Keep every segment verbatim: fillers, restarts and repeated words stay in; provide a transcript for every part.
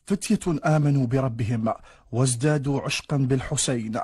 فتية آمنوا بربهم وازدادوا عشقا بالحسين،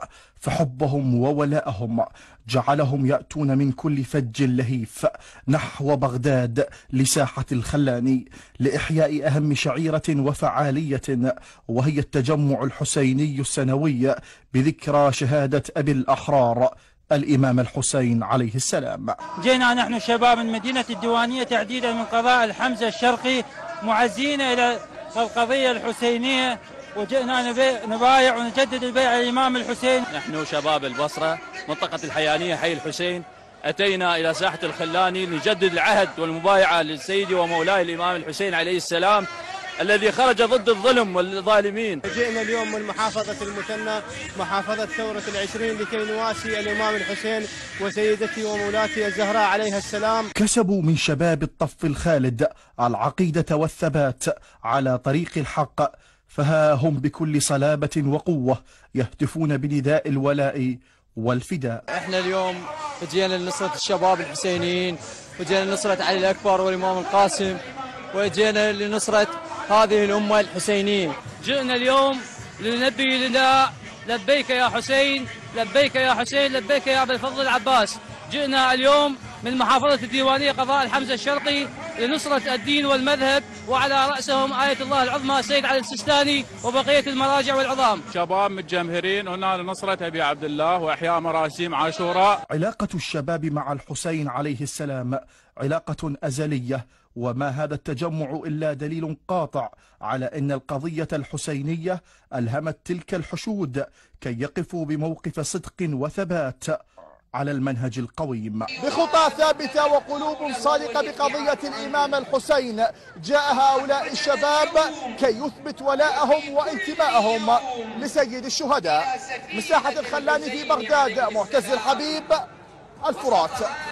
فحبهم وولاءهم جعلهم يأتون من كل فج لهيف نحو بغداد لساحة الخلاني لإحياء أهم شعيرة وفعالية، وهي التجمع الحسيني السنوي بذكرى شهادة أبي الأحرار الإمام الحسين عليه السلام. جينا نحن شباب من مدينة الديوانية تعديدا من قضاء الحمزة الشرقي معزين إلى القضية الحسينية، وجئنا نبايع ونجدد البيع للإمام الحسين. نحن شباب البصرة منطقة الحيانية حي الحسين، أتينا إلى ساحة الخلاني لنجدد العهد والمبايعة للسيد ومولاي الإمام الحسين عليه السلام الذي خرج ضد الظلم والظالمين. جئنا اليوم من محافظة المثنى محافظة ثورة العشرين لكي نواسي الإمام الحسين وسيدتي ومولاتي الزهراء عليها السلام. كسبوا من شباب الطف الخالد العقيدة والثبات على طريق الحق، فها هم بكل صلابة وقوة يهتفون بنداء الولاء والفداء. احنا اليوم جينا لنصرة الشباب الحسينيين، وجينا لنصرة علي الأكبر والإمام القاسم، وجينا لنصرة هذه الأمة الحسينية. جئنا اليوم لنلبي نداء لبيك يا حسين، لبيك يا حسين، لبيك يا أبا الفضل العباس. جئنا اليوم من محافظة الديوانية قضاء الحمزة الشرقي لنصرة الدين والمذهب، وعلى رأسهم آية الله العظمى السيد علي السيستاني وبقية المراجع والعظام. شباب متجمهرين هنا لنصرة أبي عبد الله وإحياء مراسيم عاشوراء. علاقة الشباب مع الحسين عليه السلام علاقة أزلية، وما هذا التجمع إلا دليل قاطع على أن القضية الحسينية ألهمت تلك الحشود كي يقفوا بموقف صدق وثبات على المنهج القويم. بخطى ثابتة وقلوب صادقة بقضية الإمام الحسين جاء هؤلاء الشباب كي يثبت ولاءهم وانتمائهم لسيد الشهداء. مساحة الخلاني في بغداد، معتز الحبيب، الفرات.